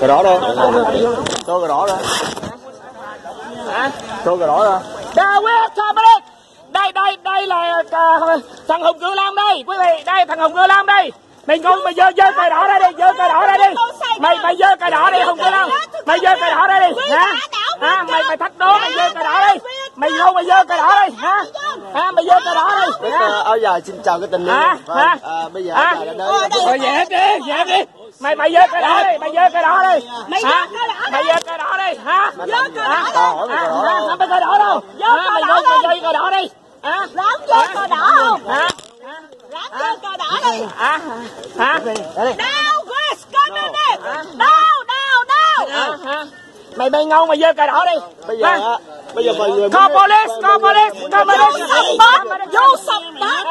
đỏ đây. Tôi cờ đỏ đây. Tôi cờ đỏ đây. Đây là thằng Hùng Cự Lam đây, quý vị. Đây thằng Hùng Cự Lam đây. Mày ngu, mày giơ cờ đỏ ra đi, giơ cờ đỏ ra đi. Mày giơ cờ đỏ đi Hùng Cự Lam. Mày giơ cờ đỏ ra đi. Hả? Mày thách đố, mày giơ cờ đỏ đi. Mày ngu, mày giơ cờ đỏ đi. Hả? Mày giơ cờ đỏ đi. Áo dài xin chào cái tình yêu. Bây giờ áo dài đã đến. Rồi dẹp đi. Mày giơ cờ đỏ đi, mày giơ cờ đỏ đi. Mày giơ cờ đỏ đi, hả? Giơ cờ đỏ đi. Không phải cờ đỏ đâu. Mày giơ cờ đỏ đi. Ráng giơ cờ đỏ không? Ráng giơ cờ đỏ đi. Now, Chris, come in there. Now. Mày ngon, mày giơ cờ đỏ đi. Bây giờ mọi người Call police. You support.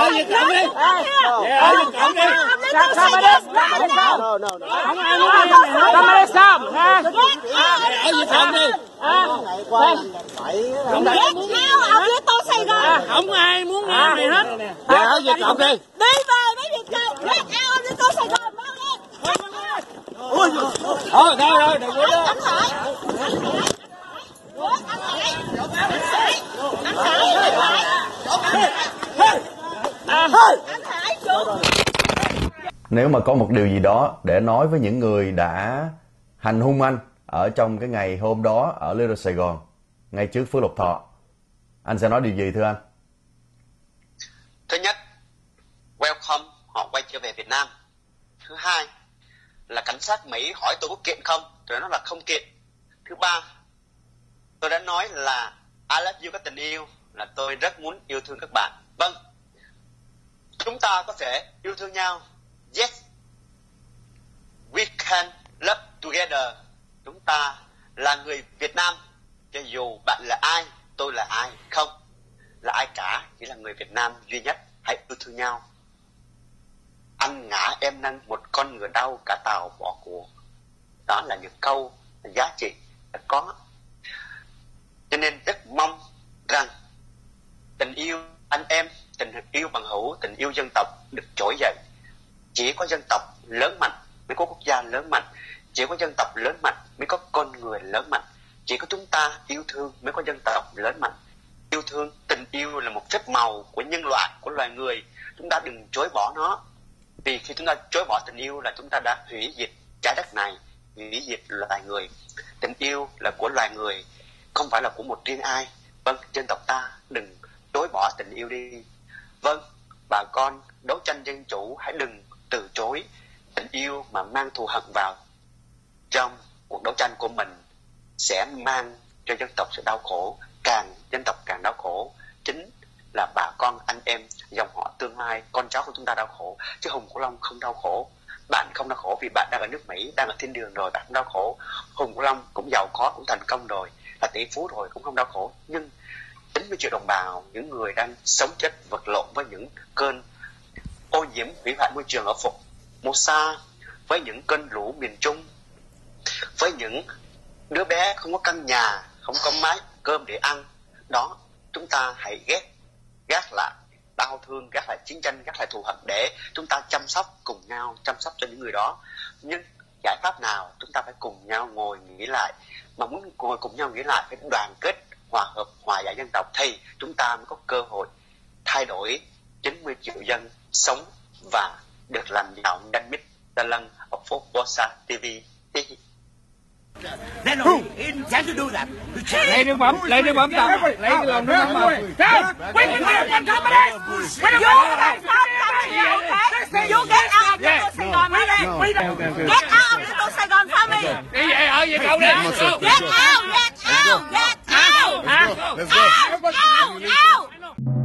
Không ai muốn nghe mày hết. Đi về mấy việc chơi. Get out of Tô Sài Gòn. Thôi, đừng có đó. Nếu mà có một điều gì đó để nói với những người đã hành hung anh ở trong cái ngày hôm đó ở Little Sài Gòn, ngay trước Phước Lộc Thọ, anh sẽ nói điều gì thưa anh? Thứ nhất, welcome, họ quay trở về Việt Nam. Thứ hai là cảnh sát Mỹ hỏi tôi có kiện không, tôi nói là không kiện. Thứ ba, tôi đã nói là I love you, có tình yêu, là tôi rất muốn yêu thương các bạn. Vâng, chúng ta có thể yêu thương nhau. Yes, we can love together. Chúng ta là người Việt Nam, cho dù bạn là ai, tôi là ai, không là ai cả, chỉ là người Việt Nam duy nhất. Hãy yêu thương nhau. Anh ngã em nâng, một con ngựa đau cả tàu bỏ của. Đó là những câu giá trị đã có. Cho nên rất mong rằng tình yêu anh em, tình yêu bằng hữu, tình yêu dân tộc được trỗi dậy. Chỉ có dân tộc lớn mạnh mới có quốc gia lớn mạnh. Chỉ có dân tộc lớn mạnh mới có con người lớn mạnh. Chỉ có chúng ta yêu thương mới có dân tộc lớn mạnh. Yêu thương, tình yêu là một phép màu của nhân loại, của loài người. Chúng ta đừng chối bỏ nó. Vì khi chúng ta chối bỏ tình yêu là chúng ta đã hủy diệt trái đất này, hủy diệt loài người. Tình yêu là của loài người, không phải là của một riêng ai. Vâng, dân tộc ta đừng chối bỏ tình yêu đi. Vâng, bà con đấu tranh dân chủ hãy đừng từ chối tình yêu mà mang thù hận vào trong cuộc đấu tranh của mình, sẽ mang cho dân tộc sự đau khổ. Càng dân tộc càng đau khổ, chính là bà con anh em dòng họ tương lai, con cháu của chúng ta đau khổ, chứ Hùng Cửu Long không đau khổ. Bạn không đau khổ vì bạn đang ở nước Mỹ, đang ở thiên đường rồi, bạn không đau khổ. Hùng Cửu Long cũng giàu có, cũng thành công rồi, là tỷ phú rồi, cũng không đau khổ. Nhưng 90 triệu đồng bào, những người đang sống chết vật lộn với những cơn ô nhiễm hủy hoại môi trường ở Formosa, với những cơn lũ miền Trung, với những đứa bé không có căn nhà, không có mái cơm để ăn, đó chúng ta hãy gác lại đau thương, gác lại chiến tranh, gác lại thù hận để chúng ta chăm sóc cùng nhau, chăm sóc cho những người đó. Nhưng giải pháp nào chúng ta phải cùng nhau ngồi nghĩ lại, mà muốn ngồi cùng nhau nghĩ lại phải đoàn kết, hòa hợp, hòa giải dân tộc thì chúng ta mới có cơ hội thay đổi 90 triệu dân sống và được làm giàu nhanh mít ta lân ở phố Formosa TV. Then he intend to do that. Lấy nước mắm tập, lấy cái lòng nước mắm màu. You get out of Tô Sài Gòn mới đi. Get out of Tô Sài Gòn family. Đi về ở về đâu đi. Get out. Out.